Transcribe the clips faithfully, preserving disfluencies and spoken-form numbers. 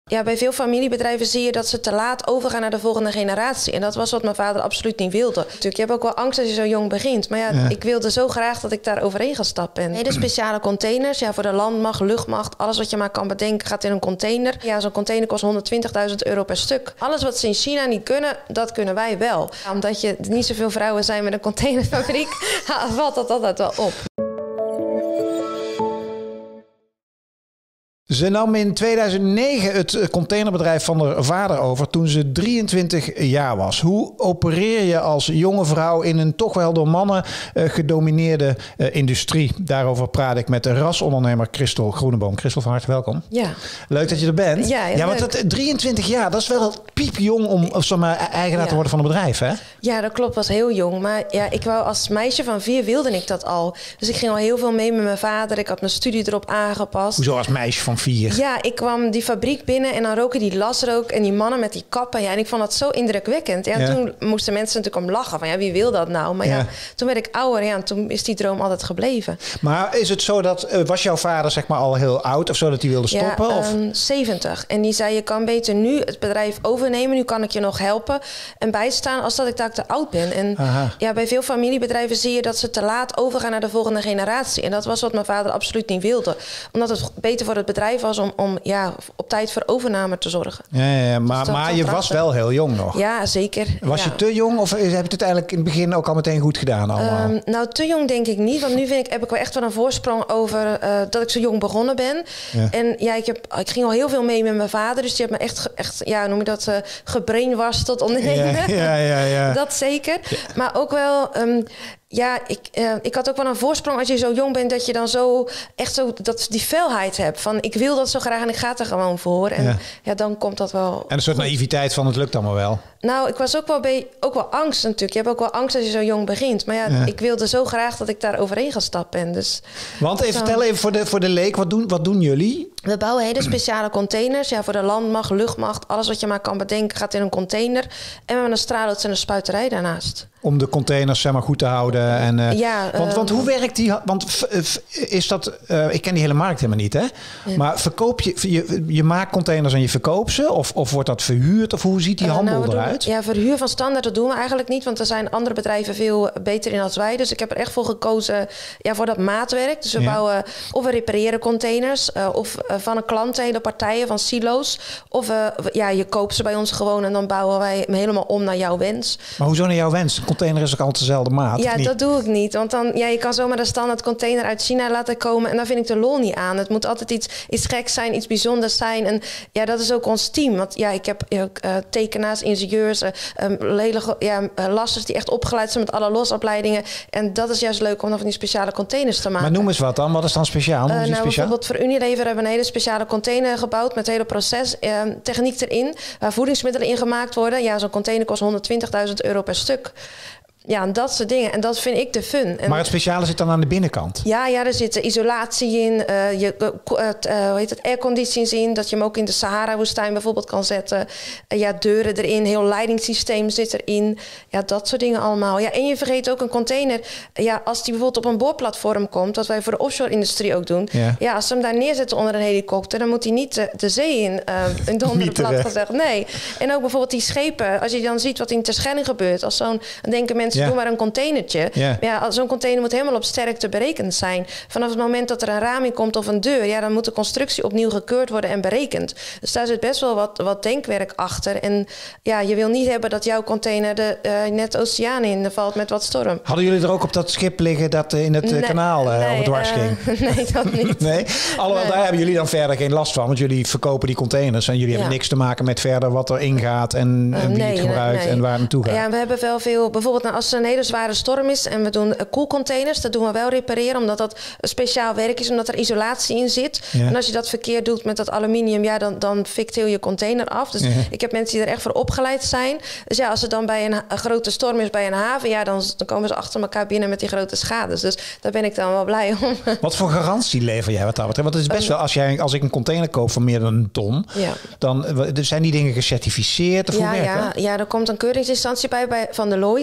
Ja, bij veel familiebedrijven zie je dat ze te laat overgaan naar de volgende generatie. En dat was wat mijn vader absoluut niet wilde. Natuurlijk, je hebt ook wel angst als je zo jong begint. Maar ja, ja. ik wilde zo graag dat ik daar overheen ga stappen. En hele speciale containers, ja, voor de landmacht, luchtmacht, alles wat je maar kan bedenken gaat in een container. Ja, zo'n container kost honderdtwintigduizend euro per stuk. Alles wat ze in China niet kunnen, dat kunnen wij wel. Omdat je niet zoveel vrouwen zijn met een containerfabriek, valt dat altijd wel op. Ze nam in tweeduizend negen het containerbedrijf van haar vader over toen ze drieëntwintig jaar was. Hoe opereer je als jonge vrouw in een toch wel door mannen uh, gedomineerde uh, industrie? Daarover praat ik met de rasondernemer Christel Groeneboom. Christel, van harte welkom. Ja. Leuk dat je er bent. Ja, ja want dat, drieëntwintig jaar, dat is wel piepjong om of zeg maar, eigenaar ja. te worden van een bedrijf, hè? Ja, dat klopt. Was heel jong. Maar ja, ik wou als meisje van vier wilde ik dat al. Dus ik ging al heel veel mee met mijn vader. Ik had mijn studie erop aangepast. Hoezo als meisje van vier? Ja, ik kwam die fabriek binnen en dan roken die lasrook en die mannen met die kappen. Ja, en ik vond dat zo indrukwekkend. Ja, ja. Toen moesten mensen natuurlijk om lachen. Van ja, wie wil dat nou? Maar ja, ja toen werd ik ouder. Ja, en toen is die droom altijd gebleven. Maar is het zo dat, uh, was jouw vader zeg maar al heel oud of zo dat hij wilde stoppen? Ja, of? Um, zeventig. En die zei, je kan beter nu het bedrijf overnemen. Nu kan ik je nog helpen en bijstaan als dat ik daar te oud ben. En Aha. ja, bij veel familiebedrijven zie je dat ze te laat overgaan naar de volgende generatie. En dat was wat mijn vader absoluut niet wilde. Omdat het beter voor het bedrijf was om om ja, op tijd voor overname te zorgen. Ja, ja, ja. Maar, dus maar je was wel heel jong nog. Ja, zeker. Was ja. je te jong of heb je het eigenlijk in het begin ook al meteen goed gedaan allemaal? Um, nou, te jong denk ik niet. Want nu vind ik, heb ik wel echt wel een voorsprong over uh, dat ik zo jong begonnen ben. Ja. En ja, ik, heb, ik ging al heel veel mee met mijn vader. Dus die heeft me echt, echt ja, noem je dat, uh, gebrainwashed tot ondernemen. Ja, ja, ja, ja. Dat zeker. Ja. Maar ook wel... Um, Ja, ik, uh, ik had ook wel een voorsprong als je zo jong bent... dat je dan zo echt zo dat die felheid hebt. Van ik wil dat zo graag en ik ga er gewoon voor. En ja, ja dan komt dat wel... En een soort goed. naïviteit van het lukt allemaal wel. Nou, ik was ook wel, bij, ook wel angst natuurlijk. Je hebt ook wel angst als je zo jong begint. Maar ja, ja. ik wilde zo graag dat ik daar overheen ga stappen. Dus, Want even, vertel even voor de, voor de leek, wat doen, wat doen jullie? We bouwen hele speciale containers. Ja, voor de landmacht, luchtmacht, alles wat je maar kan bedenken gaat in een container. En we hebben een straalloos en een spuiterij daarnaast. Om de containers zeg maar goed te houden. En, uh, ja, want, uh, want hoe werkt die? Want f, f, is dat? Uh, ik ken die hele markt helemaal niet, hè? Ja. Maar verkoop je, je, je maakt containers en je verkoopt ze, of, of wordt dat verhuurd, of hoe ziet die uh, handel nou, eruit? Doen, ja, verhuur van standaard dat doen we eigenlijk niet, want er zijn andere bedrijven veel beter in als wij. Dus ik heb er echt voor gekozen, ja, voor dat maatwerk. Dus we ja. bouwen of we repareren containers, uh, of uh, van een klant hele partijen van silo's, of uh, ja, je koopt ze bij ons gewoon en dan bouwen wij hem helemaal om naar jouw wens. Maar hoezo naar jouw wens? Container is ook altijd dezelfde maat. Ja, dat doe ik niet. Want dan, ja, je kan zomaar een standaard container uit China laten komen. En daar vind ik de lol niet aan. Het moet altijd iets, iets geks zijn, iets bijzonders zijn. En ja, dat is ook ons team. Want ja, ik heb ook uh, tekenaars, ingenieurs, uh, um, hele ja, uh, lasters die echt opgeleid zijn met alle losopleidingen. En dat is juist leuk om dan van die speciale containers te maken. Maar noem eens wat dan. Wat is dan speciaal? Uh, nou, speciaal? Bijvoorbeeld voor Unilever hebben we een hele speciale container gebouwd met het hele proces, uh, techniek erin, waar voedingsmiddelen in gemaakt worden. Ja, zo'n container kost honderdtwintigduizend euro per stuk. Ja, en dat soort dingen. En dat vind ik de fun. En maar het speciale zit dan aan de binnenkant? Ja, ja, er zit isolatie in. Uh, je, uh, uh, hoe heet het, airconditions in. Dat je hem ook in de Sahara-woestijn bijvoorbeeld kan zetten. Uh, ja, deuren erin. Heel leidingssysteem zit erin. Ja, dat soort dingen allemaal. Ja, en je vergeet ook een container. Ja, als die bijvoorbeeld op een boorplatform komt, wat wij voor de offshore-industrie ook doen. Ja. ja, als ze hem daar neerzetten onder een helikopter, dan moet hij niet de, de zee in. Uh, in de onder plat gezegd. Nee. En ook bijvoorbeeld die schepen. Als je dan ziet wat in Terschelling gebeurt. Als zo'n, dan denken mensen, ja. doe maar een containertje. Ja. Ja, zo'n container moet helemaal op sterkte berekend zijn. Vanaf het moment dat er een raam in komt of een deur, ja, dan moet de constructie opnieuw gekeurd worden en berekend. Dus daar zit best wel wat, wat denkwerk achter. En ja, je wil niet hebben dat jouw container de, uh, net de oceaan in valt met wat storm. Hadden jullie er ook op dat schip liggen dat uh, in het uh, nee, kanaal uh, nee, op het dwars ging? Uh, nee, dat niet. nee? Alhoewel, nee. Daar hebben jullie dan verder geen last van, want jullie verkopen die containers en jullie ja. hebben niks te maken met verder wat er ingaat en, uh, en wie nee, het gebruikt nee, nee. en waar het naartoe gaat. Ja, we hebben wel veel, bijvoorbeeld nou, als er een hele zware storm is en we doen koelcontainers, dat doen we wel repareren, omdat dat speciaal werk is, omdat er isolatie in zit. Ja. En als je dat verkeerd doet met dat aluminium, ja, dan, dan fikt heel je container af. Dus ja. ik heb mensen die er echt voor opgeleid zijn. Dus ja, als het dan bij een, een grote storm is bij een haven, ja, dan, dan komen ze achter elkaar binnen met die grote schades. Dus daar ben ik dan wel blij om. Wat voor garantie lever jij wat dat betreft? Want het is best wel, als, jij, als ik een container koop van meer dan een ton, ja. dan zijn die dingen gecertificeerd of ja, hoe werkt ja, dat? ja, er komt een keuringsinstantie bij, bij van Deloitte en daar zijn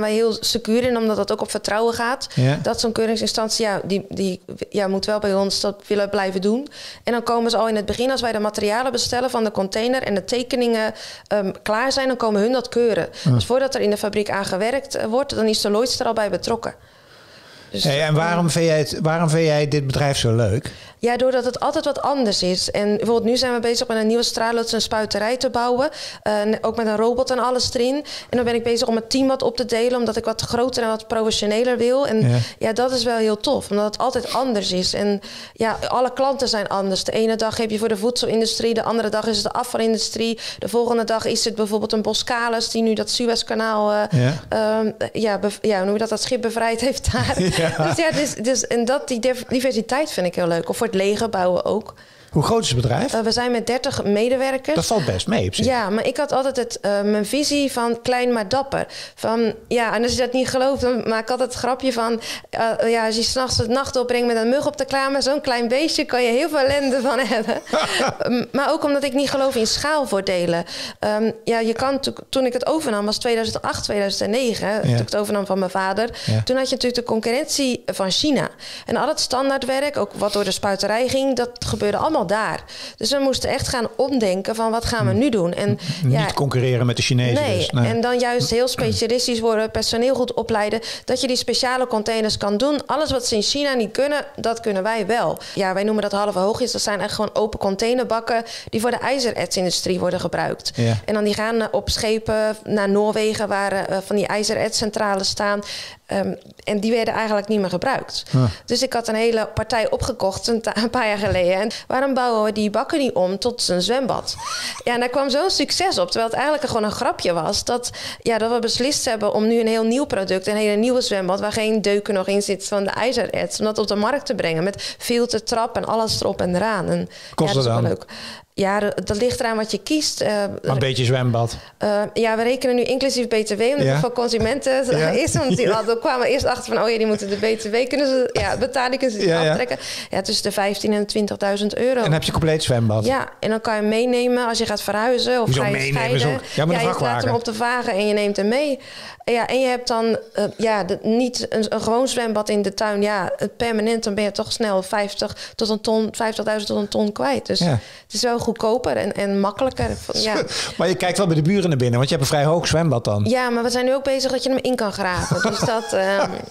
wij heel secuur in, omdat dat ook op vertrouwen gaat. Ja. Dat zo'n keuringsinstantie, ja, die, die ja, moet wel bij ons dat willen blijven doen. En dan komen ze al in het begin, als wij de materialen bestellen van de container en de tekeningen um, klaar zijn, dan komen hun dat keuren. Ja. Dus voordat er in de fabriek aan gewerkt uh, wordt, dan is Deloitte er al bij betrokken. Dus, hey, en waarom vind, jij het, waarom vind jij dit bedrijf zo leuk? Ja, doordat het altijd wat anders is. En bijvoorbeeld nu zijn we bezig met een nieuwe straalloos en spuiterij te bouwen. Uh, ook met een robot en alles erin. En dan ben ik bezig om het team wat op te delen, omdat ik wat groter en wat professioneler wil. En ja, ja dat is wel heel tof, omdat het altijd anders is. En ja, alle klanten zijn anders. De ene dag heb je voor de voedselindustrie, de andere dag is het de afvalindustrie. De volgende dag is het bijvoorbeeld een Boskalis die nu dat Suezkanaal, uh, ja. Um, ja, bev- ja, hoe noem je dat, dat schip bevrijd heeft daar. Ja. Dus ja, dus, dus, en dat, die diversiteit vind ik heel leuk. Of voor het leger bouwen ook. Hoe groot is het bedrijf? Uh, we zijn met dertig medewerkers. Dat valt best mee op zich. Ja, maar ik had altijd het, uh, mijn visie van klein maar dapper. Van, ja, en als je dat niet gelooft, dan maak ik altijd het grapje van... Uh, ja, als je s'nachts het nacht opbrengt met een mug op de kamer... zo'n klein beestje kan je heel veel ellende van hebben. um, maar ook omdat ik niet geloof in schaalvoordelen. Um, ja, je kan to- toen ik het overnam, was tweeduizend acht, tweeduizend negen... Ja. Toen ik het overnam van mijn vader... Ja. Toen had je natuurlijk de concurrentie van China. En al het standaardwerk, ook wat door de spuiterij ging... dat gebeurde allemaal daar. Dus we moesten echt gaan omdenken van wat gaan we nu doen. En, Niet ja, concurreren met de Chinezen. Nee, dus, nee, en dan juist heel specialistisch worden, personeel goed opleiden, dat je die speciale containers kan doen. Alles wat ze in China niet kunnen, dat kunnen wij wel. Ja, wij noemen dat halve hoogjes. Dat zijn echt gewoon open containerbakken die voor de ijzerertsindustrie worden gebruikt. Ja. En dan die gaan op schepen naar Noorwegen, waar uh, van die ijzerertscentrales staan. Um, en die werden eigenlijk niet meer gebruikt. Ja. Dus ik had een hele partij opgekocht een, ta- een paar jaar geleden. En waarom bouwen we die bakken niet om tot een zwembad? Ja, en daar kwam zo'n succes op. Terwijl het eigenlijk gewoon een grapje was. Dat, ja, dat we beslist hebben om nu een heel nieuw product... een hele nieuwe zwembad waar geen deuken nog in zit van de ijzererts... om dat op de markt te brengen met filter, trap en alles erop en eraan. En, kost ja, dat het dan? Leuk. Ja, dat, dat ligt eraan wat je kiest. Uh, een beetje zwembad. Uh, ja, we rekenen nu inclusief B T W, omdat ja. het voor consumenten ja. is. Want die, we kwamen eerst achter van, oh ja, die moeten de B T W kunnen ze, ja, betaling kunnen ze ja, aftrekken. Ja, tussen de vijftien en twintigduizend euro. En heb je compleet zwembad? Ja, en dan kan je hem meenemen als je gaat verhuizen of Hoezo ga je meenemen? scheiden. Zo, ja, maar ja, je laat hem op de wagen en je neemt hem mee. Ja, en je hebt dan uh, ja, de, niet een, een gewoon zwembad in de tuin. Ja, permanent, dan ben je toch snel vijftig tot een ton, vijftigduizend tot een ton kwijt. Dus ja. het is wel goedkoper en, en makkelijker. Ja. Maar je kijkt wel bij de buren naar binnen, want je hebt een vrij hoog zwembad dan. Ja, maar we zijn nu ook bezig dat je hem in kan graven. Dus dat, uh,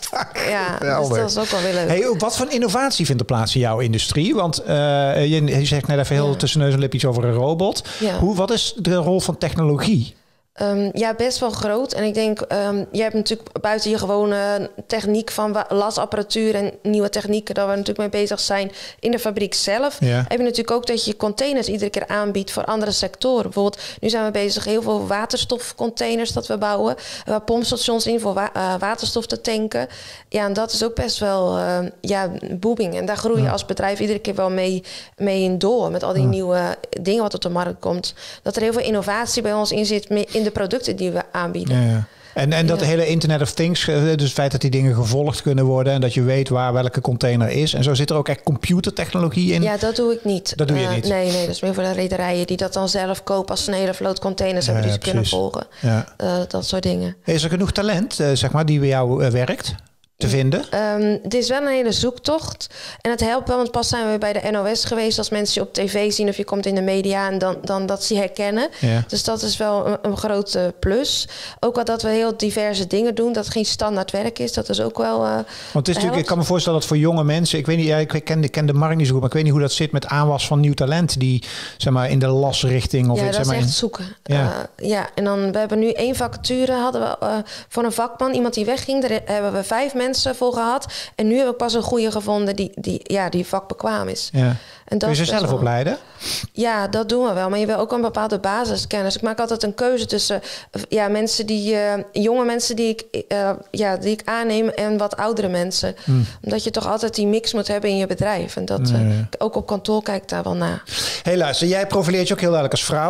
ja, ja, dus dat is ook wel weer leuk. Hey, wat voor innovatie vindt er plaats in jouw industrie? Want uh, je, je zegt net even heel ja. tussen neus en lip iets over een robot. Ja. Hoe, wat is de rol van technologie? Um, ja, best wel groot. En ik denk, um, je hebt natuurlijk buiten je gewone techniek van lasapparatuur en nieuwe technieken, dat we natuurlijk mee bezig zijn in de fabriek zelf. Ja. Heb je natuurlijk ook dat je containers iedere keer aanbiedt voor andere sectoren. Bijvoorbeeld, nu zijn we bezig heel veel waterstofcontainers dat we bouwen. Waar pompstations in voor wa- uh, waterstof te tanken. Ja, en dat is ook best wel uh, ja, booming. En daar groei je ja. als bedrijf iedere keer wel mee, mee in door. Met al die ja. nieuwe dingen wat op de markt komt. Dat er heel veel innovatie bij ons in zit in de producten die we aanbieden. Ja, ja. En, en dat ja. hele Internet of Things, dus het feit dat die dingen gevolgd kunnen worden en dat je weet waar welke container is. En zo zit er ook echt computertechnologie in. Ja, dat doe ik niet. Dat doe je uh, niet? Nee, nee, dat is meer voor de rederijen die dat dan zelf kopen als ze een hele vloot containers ja, hebben die ze ja, kunnen volgen. Ja. Uh, dat soort dingen. Is er genoeg talent, uh, zeg maar, die bij jou uh, werkt? Te vinden? Um, het is wel een hele zoektocht. En het helpt wel, want pas zijn we bij de N O S geweest. Als mensen je op tv zien of je komt in de media en dan, dan dat ze je herkennen. Ja. Dus dat is wel een, een grote plus. Ook wat dat we heel diverse dingen doen. Dat het geen standaard werk is. Dat is ook wel. Uh, want het is natuurlijk, ik kan me voorstellen dat voor jonge mensen. Ik weet niet, ja, ik ken, ik ken de markt niet zo goed, maar ik weet niet hoe dat zit met aanwas van nieuw talent. Die zeg maar in de lasrichting of ja, iets. Dat zeg is maar, echt zoeken. Ja. Uh, ja, en dan we hebben nu één vacature hadden we uh, voor een vakman. Iemand die wegging. Daar hebben we vijf mensen voor gehad. En nu heb ik pas een goede gevonden die, die, ja, die vakbekwaam is. Ja. En dat kun je ze zelf wel opleiden? Ja, dat doen we wel. Maar je wil ook een bepaalde basiskennis. Ik maak altijd een keuze tussen ja, mensen die, uh, jonge mensen die ik, uh, ja, die ik aanneem en wat oudere mensen. Hmm. Omdat je toch altijd die mix moet hebben in je bedrijf. En dat nee. uh, ook op kantoor kijk ik daar wel naar. Hé, luister, jij profileert je ook heel duidelijk als vrouw.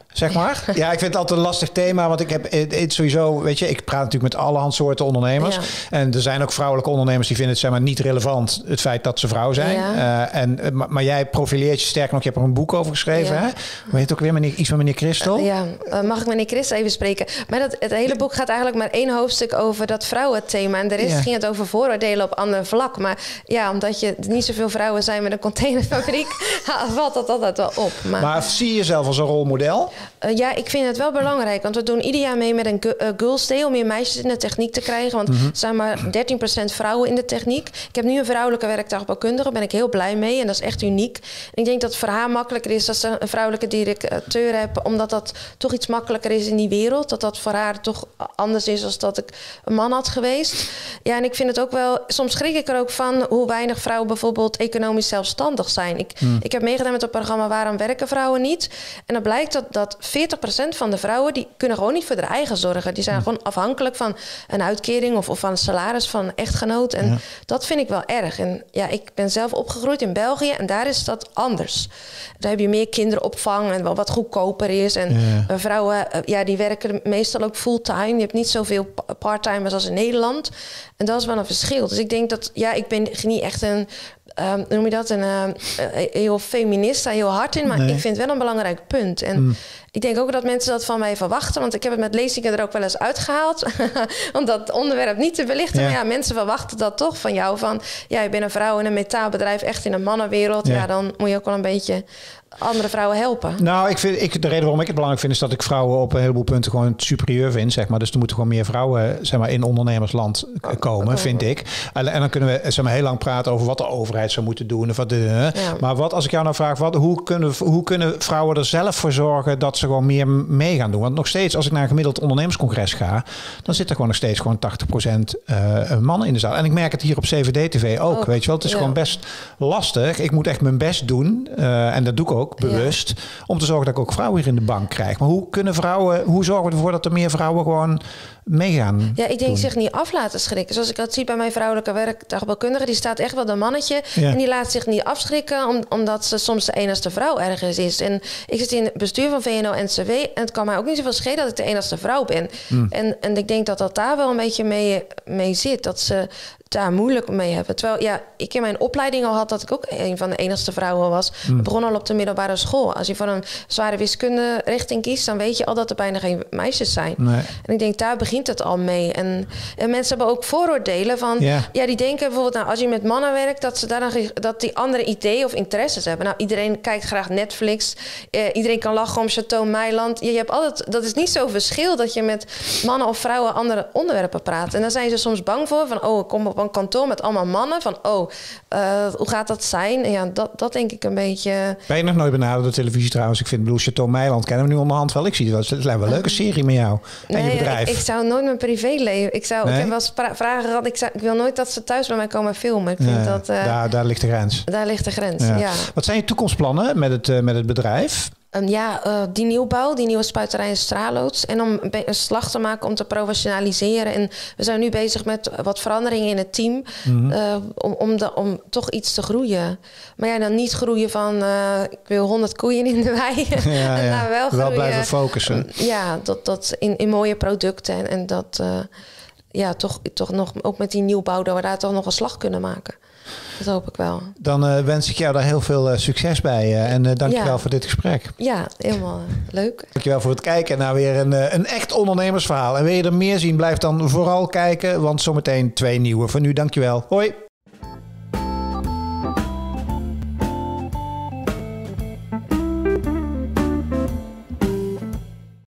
zeg maar. Ja, ik vind het altijd een lastig thema, want ik heb het sowieso, weet je, ik praat natuurlijk met allerhand soorten ondernemers. Ja. En er zijn ook vrouwelijke ondernemers die vinden het, zeg maar, niet relevant, het feit dat ze vrouw zijn. Ja. Uh, en, maar, maar jij profileert je sterk nog, je hebt er een boek over geschreven, ja. hè? Maar heet ook weer meneer, iets van meneer Christel? Uh, ja, uh, mag ik meneer Christel even spreken? Maar dat, het hele boek gaat eigenlijk maar één hoofdstuk over dat vrouwenthema. En de rest ja. ging het over vooroordelen op ander vlak. Maar ja, omdat je niet zoveel vrouwen zijn met een containerfabriek, valt dat altijd wel op. Maar, maar zie je jezelf als een rolmodel? Uh, ja, ik vind het wel belangrijk. Want we doen ieder jaar mee met een uh, Girls Day om meer meisjes in de techniek te krijgen. Want mm-hmm. er zijn maar dertien procent vrouwen in de techniek. Ik heb nu een vrouwelijke werktuigbouwkundige. Daar ben ik heel blij mee. En dat is echt uniek. En ik denk dat het voor haar makkelijker is als ze een vrouwelijke directeur heb. Omdat dat toch iets makkelijker is in die wereld. Dat dat voor haar toch anders is dan dat ik een man had geweest. Ja, en ik vind het ook wel... Soms schrik ik er ook van hoe weinig vrouwen bijvoorbeeld economisch zelfstandig zijn. Ik, mm. ik heb meegedaan met het programma Waarom werken vrouwen niet? En dan blijkt dat, dat veertig procent van de vrouwen... die kunnen gewoon niet voor hun eigen zorgen. Die zijn mm. gewoon afhankelijk van een uitkering... of, of van een salaris van een echtgenoot. En ja. dat vind ik wel erg. En ja, ik ben zelf opgegroeid in België... en daar is dat anders. Daar heb je meer kinderopvang en wel wat goedkoper is. En ja. vrouwen, ja, die werken meestal ook fulltime. Je hebt niet zoveel parttimers als in Nederland. En dat is wel een verschil. Dus ik denk dat... Ja, ik ben niet echt een... Um, noem je dat? Een uh, heel feminist, daar heel hard in. Maar nee. ik vind het wel een belangrijk punt. En mm. ik denk ook dat mensen dat van mij verwachten. Want ik heb het met lezingen er ook wel eens uitgehaald. Om dat onderwerp niet te belichten. Ja. Maar ja, mensen verwachten dat toch van jou. Van, ja, je bent een vrouw in een metaalbedrijf, echt in een mannenwereld. Ja, ja dan moet je ook wel een beetje... andere vrouwen helpen. Nou, ik vind, ik, de reden waarom ik het belangrijk vind... is dat ik vrouwen op een heleboel punten gewoon superieur vind, zeg maar. Dus er moeten gewoon meer vrouwen, zeg maar, in ondernemersland komen, oh. vind ik. En, en dan kunnen we, zeg maar, heel lang praten over wat de overheid zou moeten doen. Of wat de, ja. Maar wat, als ik jou nou vraag, wat, hoe, kunnen, hoe kunnen vrouwen er zelf voor zorgen dat ze gewoon meer mee gaan doen? Want nog steeds, als ik naar een gemiddeld ondernemerscongres ga, dan zit er gewoon nog steeds gewoon tachtig procent uh, mannen in de zaal. En ik merk het hier op C V D T V ook, oh. weet je wel. Het is ja. gewoon best lastig. Ik moet echt mijn best doen. Uh, en dat doe ik ook. bewust, ja. om te zorgen dat ik ook vrouwen hier in de bank krijg. Maar hoe kunnen vrouwen, hoe zorgen we ervoor dat er meer vrouwen gewoon meegaan? Ja, ik denk doen? zich niet af laten schrikken. Zoals ik dat zie bij mijn vrouwelijke werktuigbouwkundige, die staat echt wel een mannetje. Ja. En die laat zich niet afschrikken, om, omdat ze soms de enigste vrouw ergens is. En ik zit in het bestuur van V N O N C W en het kan mij ook niet zoveel schelen dat ik de enigste vrouw ben. Hmm. En, en ik denk dat dat daar wel een beetje mee, mee zit. Dat ze daar moeilijk mee hebben. Terwijl, ja, ik in mijn opleiding al had dat ik ook een van de enigste vrouwen was. Mm. Ik begon al op de middelbare school. Als je voor een zware wiskunde richting kiest, dan weet je al dat er bijna geen meisjes zijn. Nee. En ik denk, daar begint het al mee. En, en mensen hebben ook vooroordelen van, yeah. ja, die denken bijvoorbeeld, nou, als je met mannen werkt, dat ze daar dan, dat die andere ideeën of interesses hebben. Nou, iedereen kijkt graag Netflix. Eh, iedereen kan lachen om Chateau Meiland. Je, je hebt altijd, dat is niet zo'n verschil dat je met mannen of vrouwen andere onderwerpen praat. En daar zijn ze soms bang voor, van, oh, ik kom op een kantoor met allemaal mannen. Van, oh, uh, hoe gaat dat zijn? En ja, dat, dat denk ik een beetje... Ben je nog nooit benaderd door televisie trouwens? Ik vind, bedoel, Chateau Meiland kennen we nu onderhand wel. Ik zie het wel. Het lijkt wel een leuke serie met jou en nee, je bedrijf. Ik, ik zou nooit mijn privéleven... Ik, zou, nee? ik heb wel eens pra- vragen gehad. Ik, zou, ik wil nooit dat ze thuis bij mij komen filmen. Ik vind ja, dat, uh, daar, daar ligt de grens. Daar ligt de grens, ja. ja. Wat zijn je toekomstplannen met het, uh, met het bedrijf? Um, ja, uh, die nieuwbouw, die nieuwe spuiterij en straaloods. En om een slag te maken om te professionaliseren. En we zijn nu bezig met wat veranderingen in het team. Mm-hmm. Uh, om, om, de, om toch iets te groeien. Maar ja, dan niet groeien van... Uh, ik wil honderd koeien in de wei. Ja, ja. nou, wel, wel blijven focussen. Um, ja, dat, dat in, in mooie producten. En, en dat uh, ja, toch, toch nog, ook met die nieuwbouw... dat we daar toch nog een slag kunnen maken. Dat hoop ik wel. Dan uh, wens ik jou daar heel veel uh, succes bij. Uh, en uh, dankjewel ja. voor dit gesprek. Ja, helemaal uh, leuk. Dankjewel voor het kijken naar weer een, uh, een echt ondernemersverhaal. En wil je er meer zien, blijf dan vooral kijken. Want zometeen twee nieuwe. Voor nu, dankjewel. Hoi.